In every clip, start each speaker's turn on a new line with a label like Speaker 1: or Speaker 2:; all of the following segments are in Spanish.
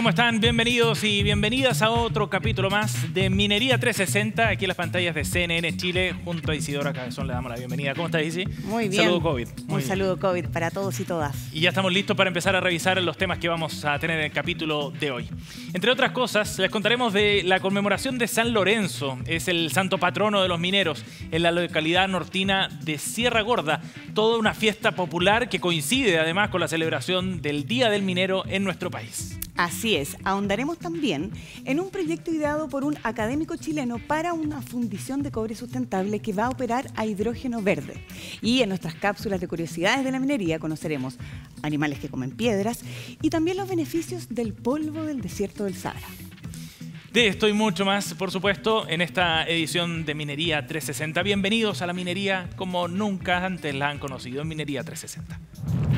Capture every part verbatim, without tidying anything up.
Speaker 1: ¿Cómo están? Bienvenidos y bienvenidas a otro capítulo más de Minería trescientos sesenta, aquí en las pantallas de C N N Chile, junto a Isidora Cabezón. Le damos la bienvenida. ¿Cómo estás, Isi?
Speaker 2: Muy bien.
Speaker 1: Saludo COVID. Muy
Speaker 2: Un
Speaker 1: bien.
Speaker 2: saludo COVID para todos y todas.
Speaker 1: Y ya estamos listos para empezar a revisar los temas que vamos a tener en el capítulo de hoy. Entre otras cosas, les contaremos de la conmemoración de San Lorenzo. Es el santo patrono de los mineros en la localidad nortina de Sierra Gorda. Toda una fiesta popular que coincide además con la celebración del Día del Minero en nuestro país.
Speaker 2: Así es, ahondaremos también en un proyecto ideado por un académico chileno para una fundición de cobre sustentable que va a operar a hidrógeno verde. Y en nuestras cápsulas de curiosidades de la minería conoceremos animales que comen piedras y también los beneficios del polvo del desierto del Sahara.
Speaker 1: De esto y mucho más, por supuesto, en esta edición de Minería trescientos sesenta. Bienvenidos a la minería como nunca antes la han conocido en Minería trescientos sesenta.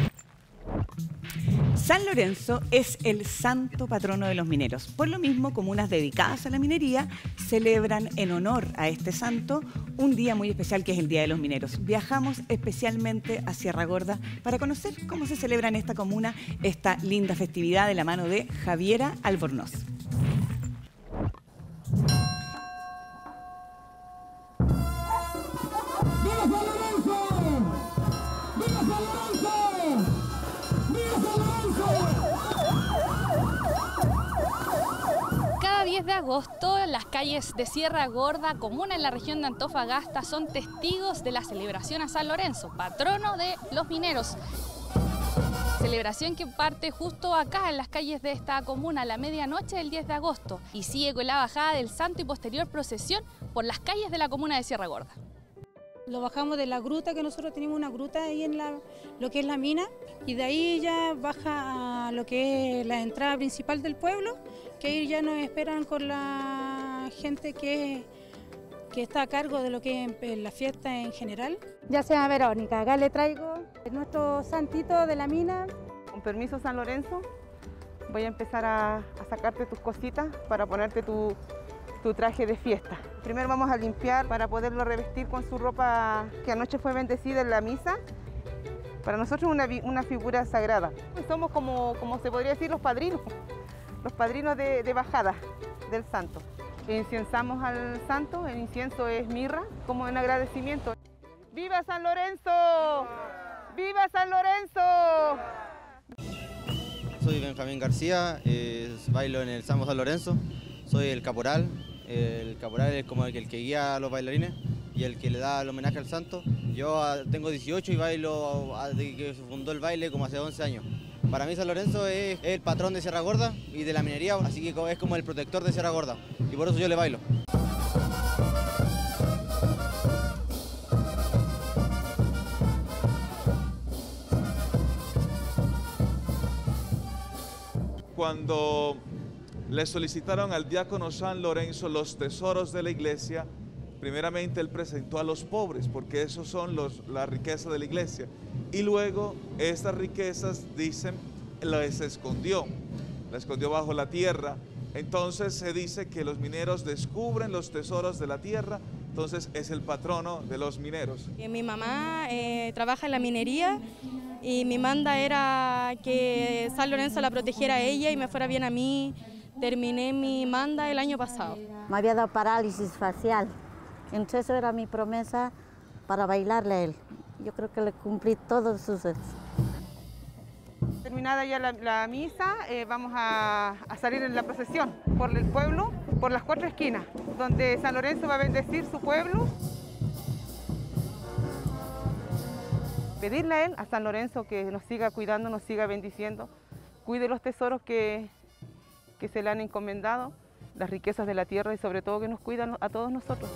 Speaker 2: San Lorenzo es el santo patrono de los mineros. Por lo mismo, comunas dedicadas a la minería celebran en honor a este santo un día muy especial que es el Día de los Mineros. Viajamos especialmente a Sierra Gorda para conocer cómo se celebra en esta comuna esta linda festividad de la mano de Javiera Albornoz.
Speaker 3: diez de agosto, las calles de Sierra Gorda, comuna en la región de Antofagasta, son testigos de la celebración a San Lorenzo, patrono de los mineros. Celebración que parte justo acá en las calles de esta comuna a la medianoche del diez de agosto y sigue con la bajada del santo y posterior procesión por las calles de la comuna de Sierra Gorda.
Speaker 4: Lo bajamos de la gruta, que nosotros tenemos una gruta ahí en la, lo que es la mina, y de ahí ya baja a lo que es la entrada principal del pueblo, que ahí ya nos esperan con la gente que, que está a cargo de lo que es la fiesta en general.
Speaker 5: Ya sea Verónica, acá le traigo nuestro santito de la mina.
Speaker 6: Con permiso, San Lorenzo, voy a empezar a, a sacarte tus cositas para ponerte tu, tu traje de fiesta. Primero vamos a limpiar para poderlo revestir con su ropa que anoche fue bendecida en la misa. Para nosotros es una, una figura sagrada. Somos como, como se podría decir los padrinos, los padrinos de, de bajada del santo. Inciensamos al santo, el incienso es mirra, como en agradecimiento. ¡Viva San Lorenzo! ¡Viva San Lorenzo!
Speaker 7: Soy Benjamín García, eh, bailo en el Sambo San Lorenzo, soy el caporal. El caporal es como el que, el que guía a los bailarines y el que le da el homenaje al santo. Yo a, tengo dieciocho y bailo a, desde que se fundó el baile como hace once años. Para mí San Lorenzo es, es el patrón de Sierra Gorda y de la minería, así que es como el protector de Sierra Gorda y por eso yo le bailo.
Speaker 8: Cuando le solicitaron al diácono San Lorenzo los tesoros de la iglesia, primeramente él presentó a los pobres, porque esos son los, la riqueza de la iglesia. Y luego estas riquezas, dicen, las escondió, las escondió bajo la tierra. Entonces se dice que los mineros descubren los tesoros de la tierra, entonces es el patrono de los mineros.
Speaker 9: Mi mamá eh, trabaja en la minería y mi manda era que San Lorenzo la protegiera a ella y me fuera bien a mí. Terminé mi manda el año pasado.
Speaker 5: Me había dado parálisis facial, entonces eso era mi promesa para bailarle a él. Yo creo que le cumplí todos sus deseos.
Speaker 6: Terminada ya la, la misa, eh, vamos a, a salir en la procesión por el pueblo, por las cuatro esquinas, donde San Lorenzo va a bendecir su pueblo. Pedirle a él, a San Lorenzo, que nos siga cuidando, nos siga bendiciendo, cuide los tesoros que, que se le han encomendado, las riquezas de la tierra y sobre todo que nos cuidan a todos nosotros.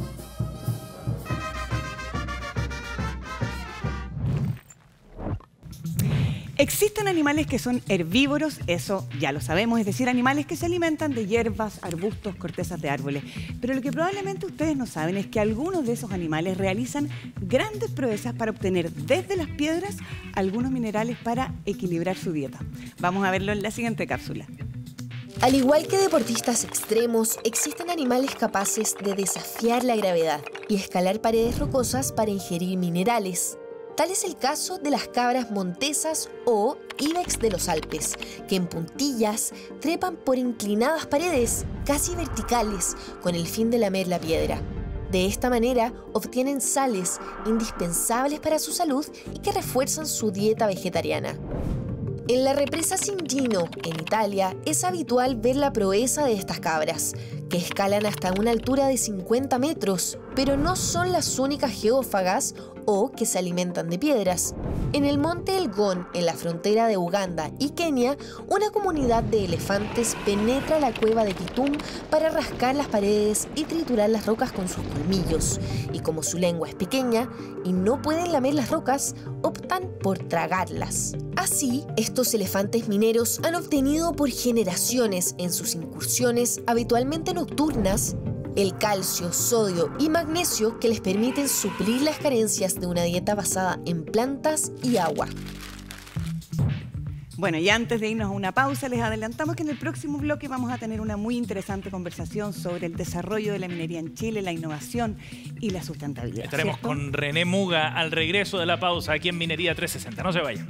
Speaker 2: Existen animales que son herbívoros, eso ya lo sabemos, es decir, animales que se alimentan de hierbas, arbustos, cortezas de árboles. Pero lo que probablemente ustedes no saben es que algunos de esos animales realizan grandes proezas para obtener desde las piedras algunos minerales para equilibrar su dieta. Vamos a verlo en la siguiente cápsula.
Speaker 10: Al igual que deportistas extremos, existen animales capaces de desafiar la gravedad y escalar paredes rocosas para ingerir minerales. Tal es el caso de las cabras montesas o ibex de los Alpes, que en puntillas trepan por inclinadas paredes casi verticales con el fin de lamer la piedra. De esta manera obtienen sales indispensables para su salud y que refuerzan su dieta vegetariana. En la represa Cingino, en Italia, es habitual ver la proeza de estas cabras, que escalan hasta una altura de cincuenta metros, pero no son las únicas geófagas o que se alimentan de piedras. En el monte Elgon, en la frontera de Uganda y Kenia, una comunidad de elefantes penetra la cueva de Pitum para rascar las paredes y triturar las rocas con sus colmillos. Y como su lengua es pequeña y no pueden lamer las rocas, optan por tragarlas. Así, estos elefantes mineros han obtenido por generaciones en sus incursiones habitualmente nocturnas el calcio, sodio y magnesio que les permiten suplir las carencias de una dieta basada en plantas y agua.
Speaker 2: Bueno, y antes de irnos a una pausa, les adelantamos que en el próximo bloque vamos a tener una muy interesante conversación sobre el desarrollo de la minería en Chile, la innovación y la sustentabilidad.
Speaker 1: Estaremos
Speaker 2: ¿cierto?
Speaker 1: con René Muga al regreso de la pausa aquí en Minería trescientos sesenta. No se vayan.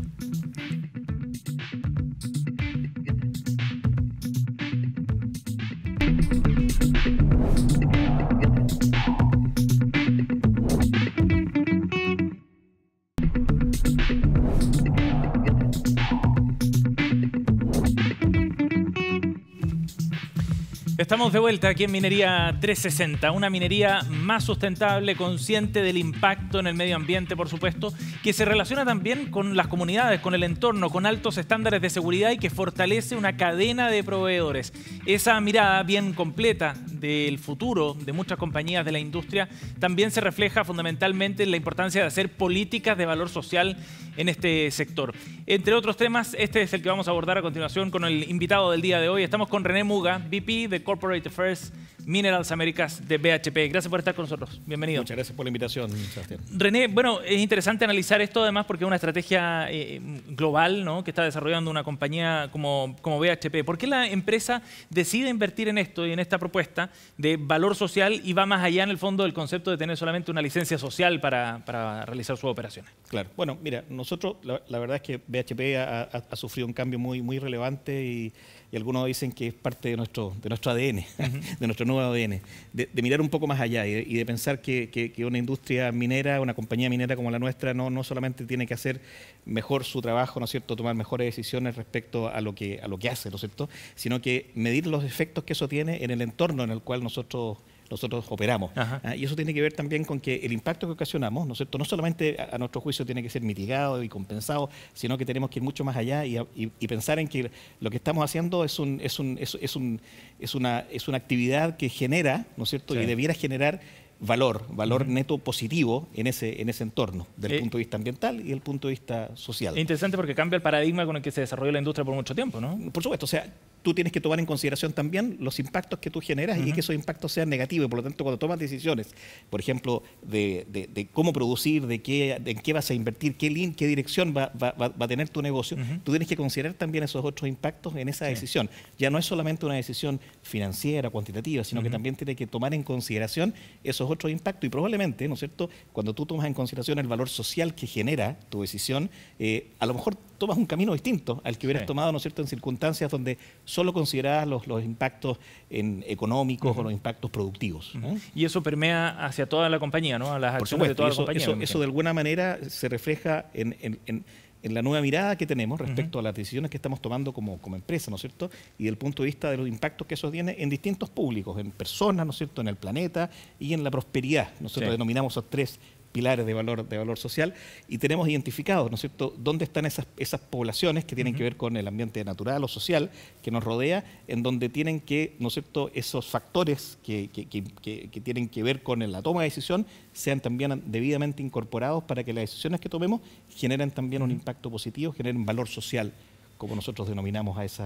Speaker 1: Estamos de vuelta aquí en Minería trescientos sesenta, una minería más sustentable, consciente del impacto en el medio ambiente, por supuesto, que se relaciona también con las comunidades, con el entorno, con altos estándares de seguridad y que fortalece una cadena de proveedores. Esa mirada bien completa del futuro de muchas compañías de la industria también se refleja fundamentalmente en la importancia de hacer políticas de valor social en este sector. Entre otros temas, este es el que vamos a abordar a continuación con el invitado del día de hoy. Estamos con René Muga, V P de Corporate Affairs Minerals Américas de B H P. Gracias por estar con nosotros. Bienvenido.
Speaker 11: Muchas gracias por la invitación, Sebastián.
Speaker 1: René, bueno, es interesante analizar esto además porque es una estrategia eh, global, ¿no?, que está desarrollando una compañía como, como B H P. ¿Por qué la empresa decide invertir en esto y en esta propuesta de valor social y va más allá en el fondo del concepto de tener solamente una licencia social para, para realizar sus operaciones?
Speaker 11: Claro. Bueno, mira, nosotros, la, la verdad es que B H P ha, ha, ha sufrido un cambio muy, muy relevante y, y algunos dicen que es parte de nuestro, de nuestro A D N, uh-huh. de nuestro nuevo A D N, de, de mirar un poco más allá y de, y de pensar que, que, que una industria minera, una compañía minera como la nuestra, no, no solamente tiene que hacer mejor su trabajo, ¿no es cierto?, tomar mejores decisiones respecto a lo que, a lo que hace, ¿no es cierto?, sino que medir los efectos que eso tiene en el entorno en el cual nosotros nosotros operamos. ¿Ah? Y eso tiene que ver también con que el impacto que ocasionamos, ¿no es cierto?, no solamente a, a nuestro juicio tiene que ser mitigado y compensado, sino que tenemos que ir mucho más allá y, y, y pensar en que lo que estamos haciendo es, un, es, un, es, es, un, es, una, es una actividad que genera, ¿no es cierto?, sí. y debiera generar valor, valor uh-huh. neto positivo en ese, en ese entorno, desde el eh, punto de vista ambiental y el punto de vista social.
Speaker 1: Es interesante porque cambia el paradigma con el que se desarrolló la industria por mucho tiempo, ¿no?
Speaker 11: Por supuesto, o sea, tú tienes que tomar en consideración también los impactos que tú generas uh-huh. y que esos impactos sean negativos. Por lo tanto, cuando tomas decisiones, por ejemplo, de, de, de cómo producir, de qué, de en qué vas a invertir, qué, lin, qué dirección va, va, va a tener tu negocio, uh-huh. tú tienes que considerar también esos otros impactos en esa sí. decisión. Ya no es solamente una decisión financiera, cuantitativa, sino uh-huh. que también tienes que tomar en consideración esos otros impactos y probablemente, ¿no es cierto?, cuando tú tomas en consideración el valor social que genera tu decisión, eh, a lo mejor tomas un camino distinto al que hubieras sí. tomado, ¿no es cierto?, en circunstancias donde solo considerabas los, los impactos en económicos uh-huh. o los impactos productivos.
Speaker 1: Uh-huh. ¿eh? Y eso permea hacia toda la compañía, ¿no?, a las
Speaker 11: Por
Speaker 1: acciones
Speaker 11: supuesto,
Speaker 1: de toda
Speaker 11: eso,
Speaker 1: la compañía.
Speaker 11: Eso, eso de alguna manera se refleja en, en, en en la nueva mirada que tenemos respecto uh-huh. a las decisiones que estamos tomando como, como empresa, ¿no es cierto?, y del punto de vista de los impactos que eso tiene en distintos públicos, en personas, ¿no es cierto?, en el planeta y en la prosperidad. Nosotros sí. denominamos esos tres pilares de valor, de valor social y tenemos identificados, ¿no es cierto?, dónde están esas, esas poblaciones que tienen uh-huh. que ver con el ambiente natural o social que nos rodea, en donde tienen que, ¿no es cierto?, esos factores que, que, que, que, que tienen que ver con la toma de decisión sean también debidamente incorporados para que las decisiones que tomemos generen también uh-huh. un impacto positivo, generen valor social, como nosotros denominamos a esa,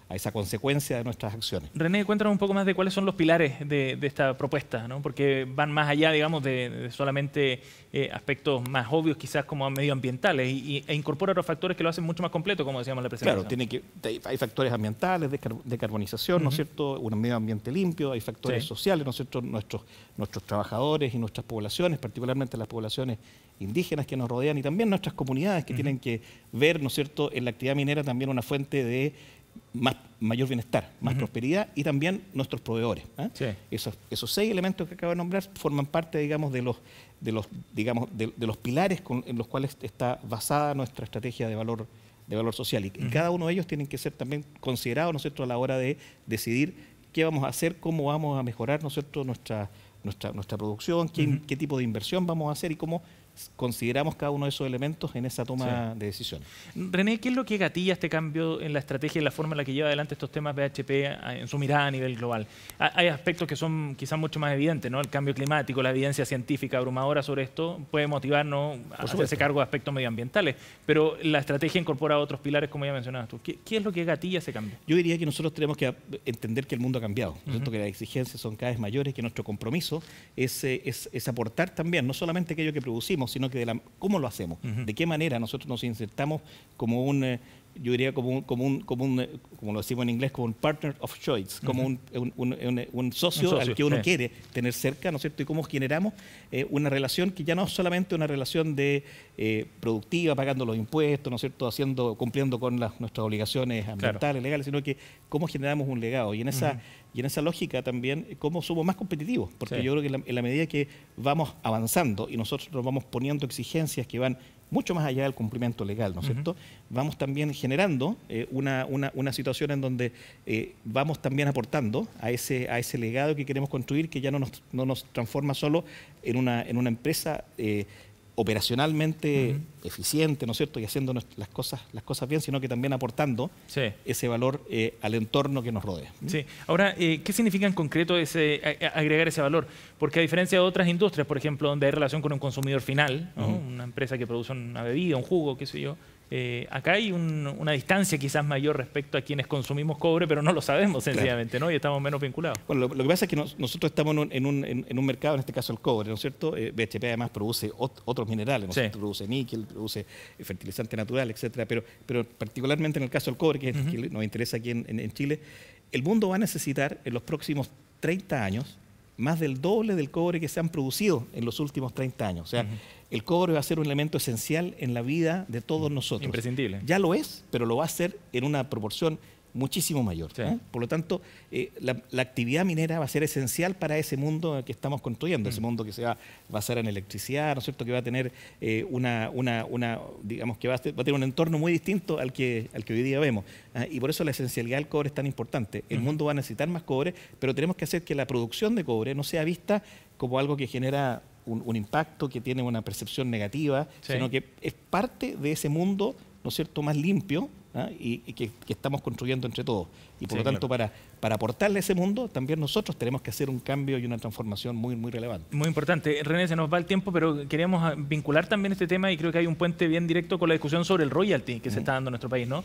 Speaker 11: a esa consecuencia de nuestras acciones.
Speaker 1: René, cuéntanos un poco más de cuáles son los pilares de, de esta propuesta, ¿no? Porque van más allá, digamos, de, de solamente eh, aspectos más obvios, quizás como medioambientales, y, y, e incorpora otros factores que lo hacen mucho más completo, como decíamos en la presentación.
Speaker 11: Claro, tiene que, hay factores ambientales, de decarbonización, ¿no es cierto? Un medio ambiente limpio, hay factores sí. sociales, ¿no es cierto? Nuestros, nuestros trabajadores y nuestras poblaciones, particularmente las poblaciones indígenas que nos rodean, y también nuestras comunidades que uh-huh. tienen que ver, ¿no es cierto?, en la actividad minera también una fuente de más, mayor bienestar, más uh-huh. prosperidad, y también nuestros proveedores. ¿eh? Sí. Esos, esos seis elementos que acabo de nombrar forman parte, digamos, de los, de los, digamos, de, de los pilares con, en los cuales está basada nuestra estrategia de valor, de valor social. Y, uh-huh. y cada uno de ellos tienen que ser también considerados, ¿no es cierto?, a la hora de decidir qué vamos a hacer, cómo vamos a mejorar, ¿no es cierto?, nuestra, nuestra, nuestra producción, qué, uh-huh. qué tipo de inversión vamos a hacer y cómo consideramos cada uno de esos elementos en esa toma sí. de decisiones.
Speaker 1: René, ¿qué es lo que gatilla este cambio en la estrategia y la forma en la que lleva adelante estos temas B H P en su mirada a nivel global? Hay aspectos que son quizás mucho más evidentes, ¿no? El cambio climático, la evidencia científica abrumadora sobre esto puede motivarnos a hacerse cargo de aspectos medioambientales, pero la estrategia incorpora otros pilares, como ya mencionabas tú. ¿Qué, qué es lo que gatilla ese cambio?
Speaker 11: Yo diría que nosotros tenemos que entender que el mundo ha cambiado, ¿no es cierto? Que las exigencias son cada vez mayores, que nuestro compromiso es, es, es aportar también, no solamente aquello que producimos, sino que de la, cómo lo hacemos, uh-huh. de qué manera nosotros nos insertamos como un, eh, yo diría como un, como un, como un, como lo decimos en inglés, como un partner of choice, uh-huh. como un, un, un, un, un, socio un socio al que uno sí. quiere tener cerca, ¿no es cierto? Y cómo generamos eh, una relación que ya no es solamente una relación de eh, productiva, pagando los impuestos, ¿no es cierto? Haciendo, cumpliendo con las, nuestras obligaciones ambientales, claro. legales, sino que cómo generamos un legado. Y en esa uh-huh. Y en esa lógica también, cómo somos más competitivos, porque sí. yo creo que en la, en la medida que vamos avanzando y nosotros nos vamos poniendo exigencias que van mucho más allá del cumplimiento legal, ¿no es uh-huh. cierto? Vamos también generando eh, una, una, una situación en donde eh, vamos también aportando a ese, a ese legado que queremos construir, que ya no nos, no nos transforma solo en una, en una empresa eh, operacionalmente uh-huh. eficiente, ¿no es cierto?, y haciendo las cosas, las cosas bien, sino que también aportando sí. ese valor eh, al entorno que nos rodea.
Speaker 1: Sí. Ahora, eh, ¿qué significa en concreto ese, a, agregar ese valor? Porque a diferencia de otras industrias, por ejemplo, donde hay relación con un consumidor final, ¿no? uh-huh. una empresa que produce una bebida, un jugo, qué sé yo, Eh, acá hay un, una distancia quizás mayor respecto a quienes consumimos cobre, pero no lo sabemos sencillamente, claro. ¿no? Y estamos menos vinculados.
Speaker 11: Bueno, lo, lo que pasa es que nos, nosotros estamos en un, en, un, en un mercado, en este caso el cobre, ¿no es cierto? Eh, B H P además produce ot, otros minerales, ¿no es cierto? Sí. Produce níquel, produce fertilizante natural, etcétera. Pero, pero particularmente en el caso del cobre, que, uh-huh. que nos interesa aquí en, en, en Chile, el mundo va a necesitar en los próximos treinta años más del doble del cobre que se han producido en los últimos treinta años. O sea, uh-huh. el cobre va a ser un elemento esencial en la vida de todos nosotros.
Speaker 1: Imprescindible.
Speaker 11: Ya lo es, pero lo va a ser en una proporción muchísimo mayor. Sí. ¿eh? Por lo tanto, eh, la, la actividad minera va a ser esencial para ese mundo que estamos construyendo, mm. ese mundo que se va a basar en electricidad, ¿no es cierto?, que va a tener eh, una, una, una, digamos que va a, va a tener un entorno muy distinto al que, al que hoy día vemos. ¿eh? Y por eso la esencialidad del cobre es tan importante. El mm. mundo va a necesitar más cobre, pero tenemos que hacer que la producción de cobre no sea vista como algo que genera un, un impacto, que tiene una percepción negativa, sí. sino que es parte de ese mundo, ¿no es cierto?, más limpio, ¿ah? y, y que, que estamos construyendo entre todos. Y por sí, lo tanto, claro. para, para aportarle a ese mundo, también nosotros tenemos que hacer un cambio y una transformación muy, muy relevante.
Speaker 1: Muy importante. René, se nos va el tiempo, pero queríamos vincular también este tema, y creo que hay un puente bien directo con la discusión sobre el royalty que uh-huh. se está dando en nuestro país, ¿no?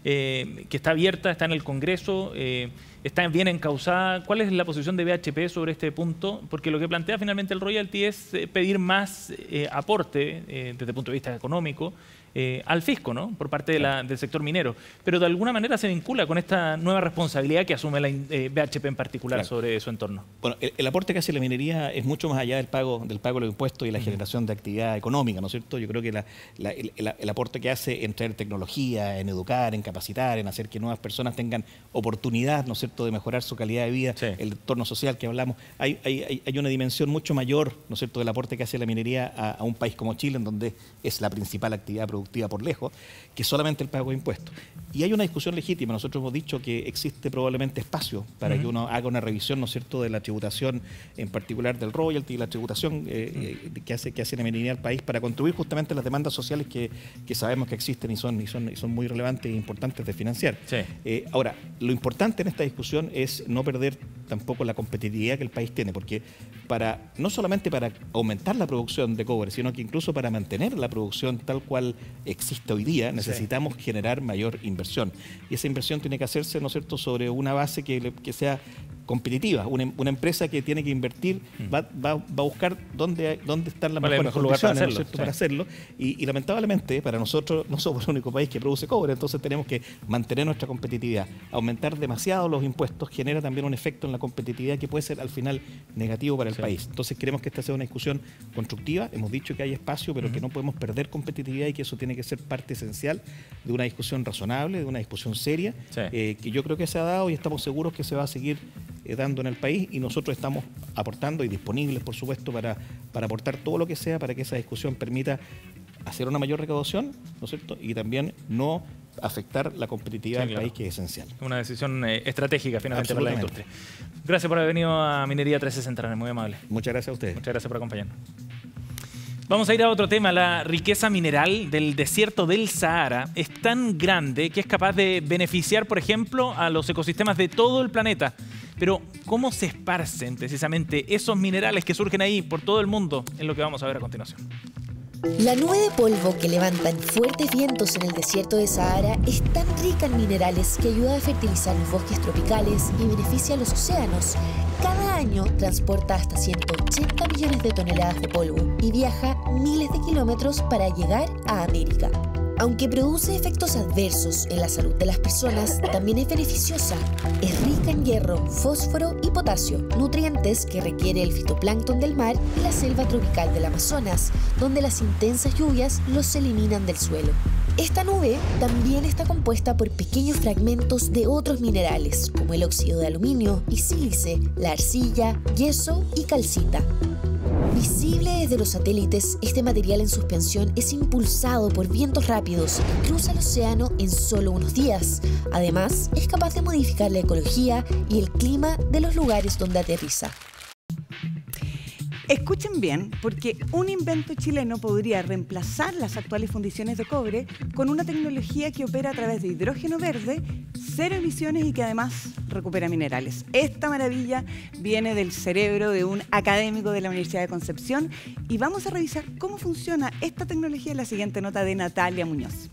Speaker 1: Eh, que está abierta, está en el Congreso, eh, está bien encauzada. ¿Cuál es la posición de B H P sobre este punto? Porque lo que plantea finalmente el royalty es pedir más eh, aporte eh, desde el punto de vista económico eh, al fisco, ¿no?, por parte de la, del sector minero. Pero de alguna manera se vincula con esta nueva responsabilidad que asume la eh, B H P en particular, claro. sobre su entorno.
Speaker 11: Bueno, el, el aporte que hace la minería es mucho más allá del pago del pago de los impuestos y la uh-huh. generación de actividad económica, ¿no es cierto? Yo creo que la, la, el, el, el aporte que hace en traer tecnología, en educar, en capacitar, en hacer que nuevas personas tengan oportunidad, ¿no es cierto?, de mejorar su calidad de vida, sí. el entorno social que hablamos. Hay, hay, hay una dimensión mucho mayor, ¿no es cierto?, del aporte que hace la minería a, a un país como Chile, en donde es la principal actividad productiva por lejos, que solamente el pago de impuestos. Y hay una discusión legítima. Nosotros hemos dicho que existe probablemente espacio para uh-huh. que uno haga una revisión, ¿no es cierto?, de la tributación, en particular del royalty y la tributación eh, uh-huh. que hace que hace la minería al país, para contribuir justamente a las demandas sociales que, que sabemos que existen y son, y son, y son muy relevantes e importantes de financiar. Sí. Eh, ahora, lo importante en esta discusión es no perder tampoco la competitividad que el país tiene, porque para no solamente para aumentar la producción de cobre, sino que incluso para mantener la producción tal cual existe hoy día, necesitamos sí. generar mayor inversión. Y esa inversión tiene que hacerse, ¿no es cierto?, sobre una base que, que sea competitiva. Una, una empresa que tiene que invertir mm. va, va, va a buscar dónde, dónde están las mejores
Speaker 1: mejor condiciones
Speaker 11: para
Speaker 1: hacerlo,
Speaker 11: ¿no es
Speaker 1: sí.
Speaker 11: para hacerlo. Y, y lamentablemente para nosotros no somos el único país que produce cobre, entonces tenemos que mantener nuestra competitividad. Aumentar demasiado los impuestos genera también un efecto en la competitividad que puede ser al final negativo para el sí. país. Entonces queremos que esta sea una discusión constructiva. Hemos dicho que hay espacio, pero uh-huh. que no podemos perder competitividad y que eso tiene que ser parte esencial de una discusión razonable, de una discusión seria, sí. eh, que yo creo que se ha dado y estamos seguros que se va a seguir eh, dando en el país, y nosotros estamos aportando y disponibles, por supuesto, para, para aportar todo lo que sea para que esa discusión permita hacer una mayor recaudación, ¿no es cierto?, y también no afectar la competitividad sí, del claro. país, que es esencial.
Speaker 1: Una decisión eh, estratégica finalmente para la industria. Gracias por haber venido a Minería trescientos sesenta, muy amable.
Speaker 11: Muchas gracias a ustedes.
Speaker 1: Muchas gracias por acompañarnos. Vamos a ir a otro tema. La riqueza mineral del desierto del Sahara es tan grande que es capaz de beneficiar, por ejemplo, a los ecosistemas de todo el planeta. Pero, ¿cómo se esparcen precisamente esos minerales que surgen ahí por todo el mundo? Es lo que vamos a ver a continuación.
Speaker 10: La nube de polvo que levantan fuertes vientos en el desierto de Sahara es tan rica en minerales que ayuda a fertilizar los bosques tropicales y beneficia a los océanos. Cada año transporta hasta ciento ochenta millones de toneladas de polvo y viaja miles de kilómetros para llegar a América. Aunque produce efectos adversos en la salud de las personas, también es beneficiosa. Es rica en hierro, fósforo y potasio, nutrientes que requiere el fitoplancton del mar y la selva tropical del Amazonas, donde las intensas lluvias los eliminan del suelo. Esta nube también está compuesta por pequeños fragmentos de otros minerales, como el óxido de aluminio y sílice, la arcilla, yeso y calcita. Visible desde los satélites, este material en suspensión es impulsado por vientos rápidos y cruza el océano en solo unos días. Además, es capaz de modificar la ecología y el clima de los lugares donde aterriza.
Speaker 2: Escuchen bien, porque un invento chileno podría reemplazar las actuales fundiciones de cobre con una tecnología que opera a través de hidrógeno verde, cero emisiones y que además recupera minerales. Esta maravilla viene del cerebro de un académico de la Universidad de Concepción y vamos a revisar cómo funciona esta tecnología en la siguiente nota de Natalia Muñoz.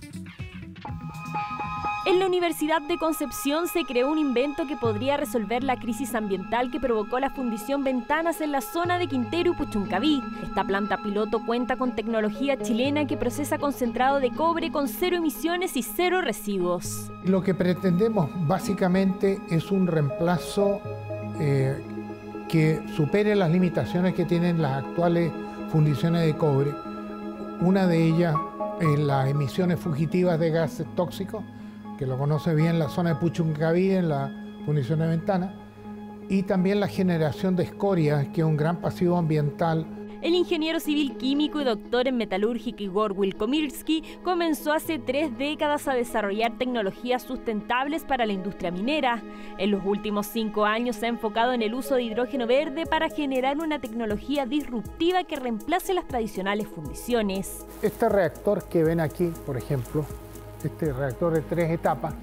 Speaker 12: En la Universidad de Concepción se creó un invento que podría resolver la crisis ambiental que provocó la fundición Ventanas en la zona de Quintero y Puchuncaví. Esta planta piloto cuenta con tecnología chilena que procesa concentrado de cobre con cero emisiones y cero residuos.
Speaker 13: Lo que pretendemos básicamente es un reemplazo eh, que supere las limitaciones que tienen las actuales fundiciones de cobre. Una de ellas es las emisiones fugitivas de gases tóxicos, que lo conoce bien la zona de Puchuncaví, en la fundición de Ventanas, y también la generación de escorias, que es un gran pasivo ambiental.
Speaker 12: El ingeniero civil químico y doctor en metalúrgica Igor Wilkomirski comenzó hace tres décadas a desarrollar tecnologías sustentables para la industria minera. En los últimos cinco años se ha enfocado en el uso de hidrógeno verde para generar una tecnología disruptiva que reemplace las tradicionales fundiciones.
Speaker 13: Este reactor que ven aquí, por ejemplo, este reactor de tres etapas,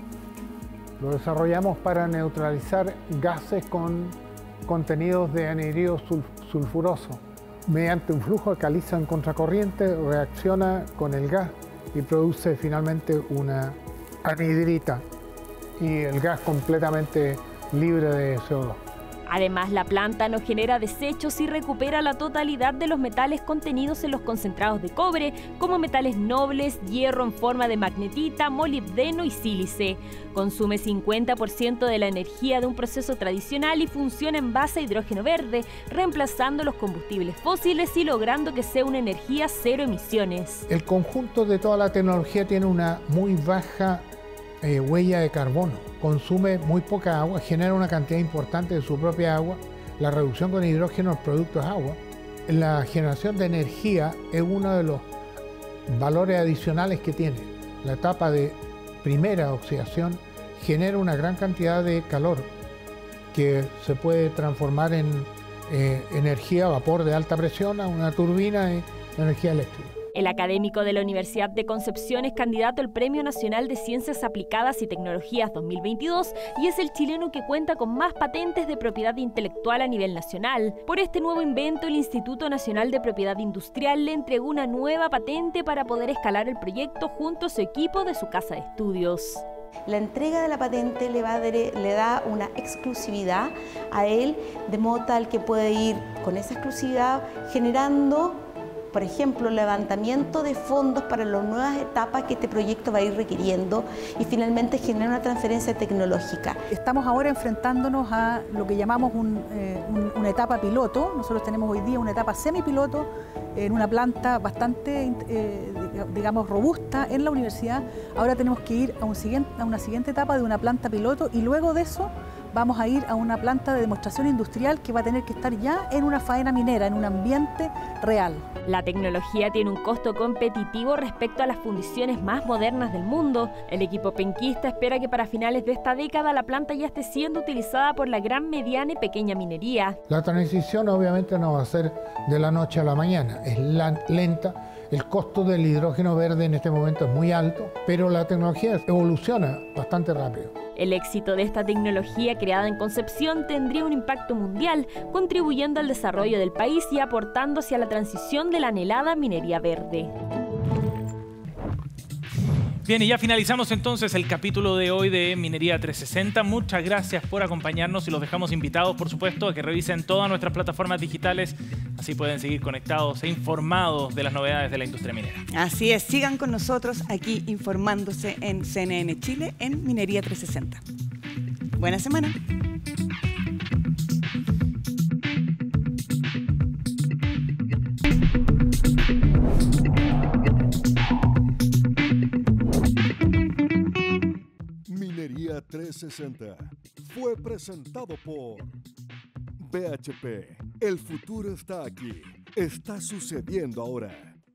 Speaker 13: lo desarrollamos para neutralizar gases con contenidos de anhidrido sulfuroso. Mediante un flujo de caliza en contracorriente reacciona con el gas y produce finalmente una anhidrita y el gas completamente libre de C O dos.
Speaker 12: Además, la planta no genera desechos y recupera la totalidad de los metales contenidos en los concentrados de cobre, como metales nobles, hierro en forma de magnetita, molibdeno y sílice. Consume cincuenta por ciento de la energía de un proceso tradicional y funciona en base a hidrógeno verde, reemplazando los combustibles fósiles y logrando que sea una energía cero emisiones.
Speaker 13: El conjunto de toda la tecnología tiene una muy baja Eh, huella de carbono, consume muy poca agua, genera una cantidad importante de su propia agua, la reducción con hidrógeno del producto es agua. La generación de energía es uno de los valores adicionales que tiene. La etapa de primera oxidación genera una gran cantidad de calor que se puede transformar en eh, energía a vapor de alta presión a una turbina de energía eléctrica.
Speaker 12: El académico de la Universidad de Concepción es candidato al Premio Nacional de Ciencias Aplicadas y Tecnologías dos mil veintidós y es el chileno que cuenta con más patentes de propiedad intelectual a nivel nacional. Por este nuevo invento, el Instituto Nacional de Propiedad Industrial le entregó una nueva patente para poder escalar el proyecto junto a su equipo de su casa de estudios.
Speaker 14: La entrega de la patente le, va a dere- le da una exclusividad a él, de modo tal que puede ir con esa exclusividad generando, por ejemplo, levantamiento de fondos para las nuevas etapas que este proyecto va a ir requiriendo y finalmente generar una transferencia tecnológica.
Speaker 15: Estamos ahora enfrentándonos a lo que llamamos un, eh, un, una etapa piloto. Nosotros tenemos hoy día una etapa semipiloto en una planta bastante, eh, digamos, robusta en la universidad. Ahora tenemos que ir a, un siguiente, a una siguiente etapa de una planta piloto y luego de eso vamos a ir a una planta de demostración industrial que va a tener que estar ya en una faena minera, en un ambiente real.
Speaker 12: La tecnología tiene un costo competitivo respecto a las fundiciones más modernas del mundo. El equipo penquista espera que para finales de esta década la planta ya esté siendo utilizada por la gran, mediana y pequeña minería.
Speaker 13: La transición obviamente no va a ser de la noche a la mañana, es lenta. El costo del hidrógeno verde en este momento es muy alto, pero la tecnología evoluciona bastante rápido.
Speaker 12: El éxito de esta tecnología creada en Concepción tendría un impacto mundial, contribuyendo al desarrollo del país y aportando hacia la transición de la anhelada minería verde.
Speaker 1: Bien, y ya finalizamos entonces el capítulo de hoy de Minería trescientos sesenta. Muchas gracias por acompañarnos y los dejamos invitados, por supuesto, a que revisen todas nuestras plataformas digitales. Así pueden seguir conectados e informados de las novedades de la industria minera.
Speaker 2: Así es, sigan con nosotros aquí informándose en C N N Chile en Minería trescientos sesenta. Buena semana.
Speaker 16: Minería trescientos sesenta fue presentado por B H P. El futuro está aquí. Está sucediendo ahora.